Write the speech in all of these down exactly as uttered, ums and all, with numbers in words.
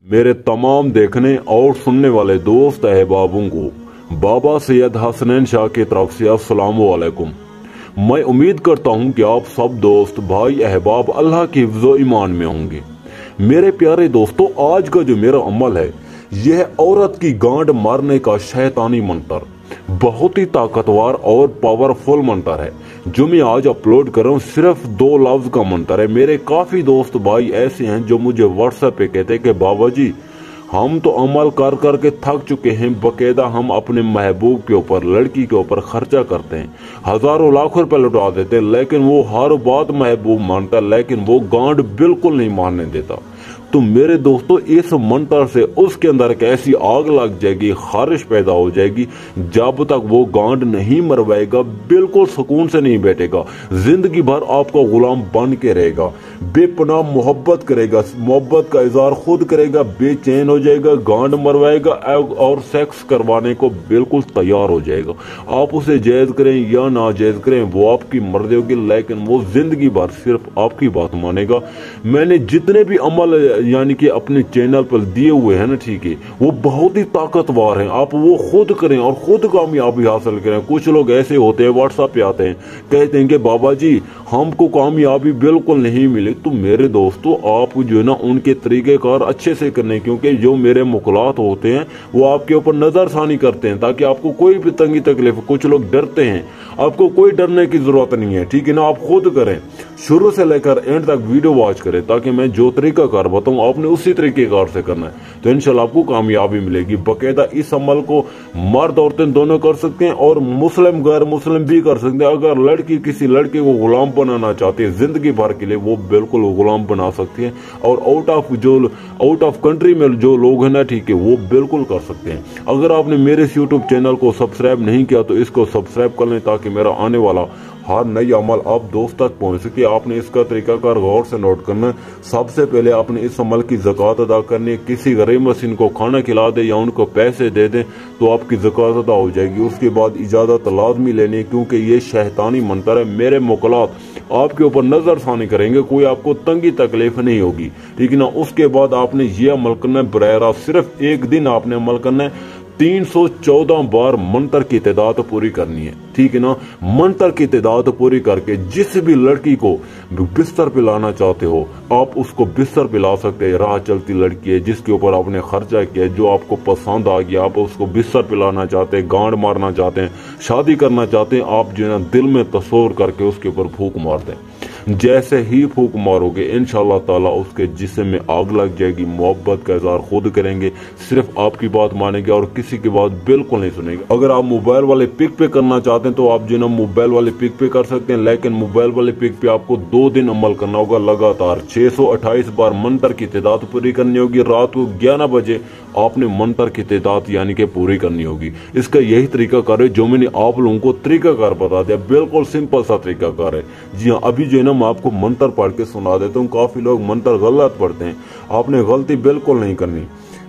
मेरे तमाम देखने और सुनने वाले दोस्त अहबाबों को बाबा सैयद हसनैन शाह की तरफ से अस्सलाम वालेकुम। मैं उम्मीद करता हूं कि आप सब दोस्त भाई अहबाब अल्लाह की हिफ्ज़ो ईमान में होंगे। मेरे प्यारे दोस्तों, आज का जो मेरा अमल है यह औरत की गांड मारने का शैतानी मंत्र, बहुत ही ताकतवर और पावरफुल मंत्र है जो मैं आज अपलोड कर रहा हूँ। सिर्फ दो लफ्ज का मंत्र है। मेरे काफी दोस्त भाई ऐसे हैं जो मुझे व्हाट्सएप पे कहते हैं कि बाबा जी हम तो अमल कर कर के थक चुके हैं, बकायदा हम अपने महबूब के ऊपर, लड़की के ऊपर खर्चा करते हैं, हजारों लाखों रुपए लुटा देते हैं, लेकिन वो हर बात महबूब मानता है, लेकिन वो गांड बिल्कुल नहीं मानने देता। तो मेरे दोस्तों, इस मंत्र से उसके अंदर एक ऐसी आग लग जाएगी, खारिश पैदा हो जाएगी, जब तक वो गांड नहीं मरवाएगा बिल्कुल सुकून से नहीं बैठेगा, जिंदगी भर आपका गुलाम बन के रहेगा, बेपनाह मोहब्बत करेगा, मोहब्बत का इजहार खुद करेगा, बेचैन हो जाएगा, गांड मरवाएगा और सेक्स करवाने को बिल्कुल तैयार हो जाएगा। आप उसे जायज करें या नाजायज करें वो आपकी मर्जी होगी, लेकिन वो जिंदगी भर सिर्फ आपकी बात मानेगा। मैंने जितने भी अमल यानी कि अपने चैनल पर दिए हुए हैं ना, ठीक है, वो बहुत ही ताकतवर हैं। आप वो खुद करें और खुद कामयाबी हासिल करें। कुछ लोग ऐसे होते हैं व्हाट्सएप पे आते हैं, कहते हैं कि बाबा जी हमको कामयाबी बिल्कुल नहीं मिली। तो मेरे दोस्तों, आप जो है ना उनके तरीकेकार अच्छे से करने, क्योंकि जो मेरे मुकलात होते हैं वो आपके ऊपर नजरसानी करते हैं ताकि आपको कोई भी तंगी तकलीफ। कुछ लोग डरते हैं, आपको कोई डरने की जरूरत नहीं है, ठीक है ना। आप खुद करें, शुरू से लेकर एंड तक वीडियो वॉच करें ताकि मैं जो तरीका कार बताऊं आपने उसी तरीके कार से करना है, तो इंशाल्लाह आपको कामयाबी मिलेगी। बकायदा इस अमल को मर्द औरतें दोनों कर सकते हैं और मुस्लिम गैर मुस्लिम भी कर सकते हैं। अगर लड़की किसी लड़के को गुलाम बनाना चाहती है जिंदगी भर के लिए, वो बिल्कुल गुलाम बना सकती है। और आउट ऑफ जो आउट ऑफ कंट्री में जो लोग हैं ना, ठीक है, वो बिल्कुल कर सकते हैं। अगर आपने मेरे इस यूट्यूब चैनल को सब्सक्राइब नहीं किया तो इसको सब्सक्राइब कर लें ताकि मेरा आने वाला हर नई अमल आप दोस्त तक पहुंच सके। आपने इसका तरीकाकार गौर से नोट करना है। सबसे पहले आपने इस अमल की ज़कात अदा करनी है। किसी गरीब मसीन को खाना खिला दे या उनको पैसे दे दें तो आपकी ज़कात अदा हो जाएगी। उसके बाद इजाज़त लाजमी लेनी है, क्योंकि ये शैतानी मंत्र है। मेरे मुकलात आपके ऊपर नजरसानी करेंगे, कोई आपको तंगी तकलीफ नहीं होगी, ठीक है ना। उसके बाद आपने ये अमल करना है बरह रास्त, सिर्फ एक दिन आपने अमल करना है। तीन सौ चौदह बार मंत्र की तादाद पूरी करनी है, ठीक है ना। मंत्र की तादाद पूरी करके जिस भी लड़की को बिस्तर पे लाना चाहते हो आप उसको बिस्तर पे ला सकते हैं। राह चलती लड़की है जिसके ऊपर आपने खर्चा किया, जो आपको पसंद आ गया, आप उसको बिस्तर पे लाना चाहते हैं, गांड मारना चाहते हैं, शादी करना चाहते हैं, आप जो है ना दिल में तस्वर करके उसके ऊपर फूंक मार दें। जैसे ही फूंक मारोगे इंशाल्लाह ताला उसके जिस्म में आग लग जाएगी। मोहब्बत का इजहार खुद करेंगे, सिर्फ आपकी बात मानेंगे और किसी की बात बिल्कुल नहीं सुनेंगे। अगर आप मोबाइल वाले पिक पे करना चाहते हैं तो आप जो ना मोबाइल वाले पिक पे कर सकते हैं, लेकिन मोबाइल वाले पिक पे आपको दो दिन अमल करना होगा लगातार। छह सौ अट्ठाईस बार मंत्र की तादाद पूरी करनी होगी। रात को ग्यारह बजे आपने मंत्र की तादाद यानी कि पूरी करनी होगी। इसका यही तरीका कार है जो मैंने आप लोगों को तरीका कार बता दिया, बिल्कुल सिंपल सा तरीका कार है। जी हाँ, अभी जो है मैं आपको मंत्र पढ़ के सुना देता हूँ। काफी लोग मंत्र गलत पढ़ते हैं, आपने गलती बिल्कुल नहीं करनी।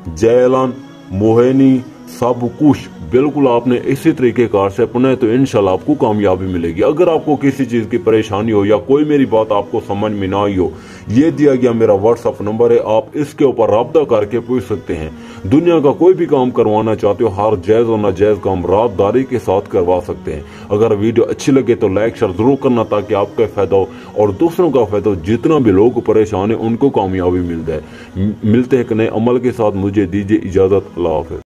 जयलान मोहिनी सब कुछ बिल्कुल आपने इसी तरीके कार से अपने, तो इंशाल्लाह आपको कामयाबी मिलेगी। अगर आपको किसी चीज की परेशानी हो या कोई मेरी बात आपको समझ में ना आई हो, ये दिया गया मेरा व्हाट्सएप नंबर है, आप इसके ऊपर राब्ता करके पूछ सकते हैं। दुनिया का कोई भी काम करवाना चाहते हो, हर जायज और नाजायज काम रातदारी के साथ करवा सकते हैं। अगर वीडियो अच्छी लगे तो लाइक शेयर जरूर करना ताकि आपका फायदा हो और दूसरों का फायदा हो। जितना भी लोग परेशान है उनको कामयाबी मिल जाए। मिलते हैं एक नए अमल के साथ, मुझे दीजिए इजाजत। अल्लाह हाफिज।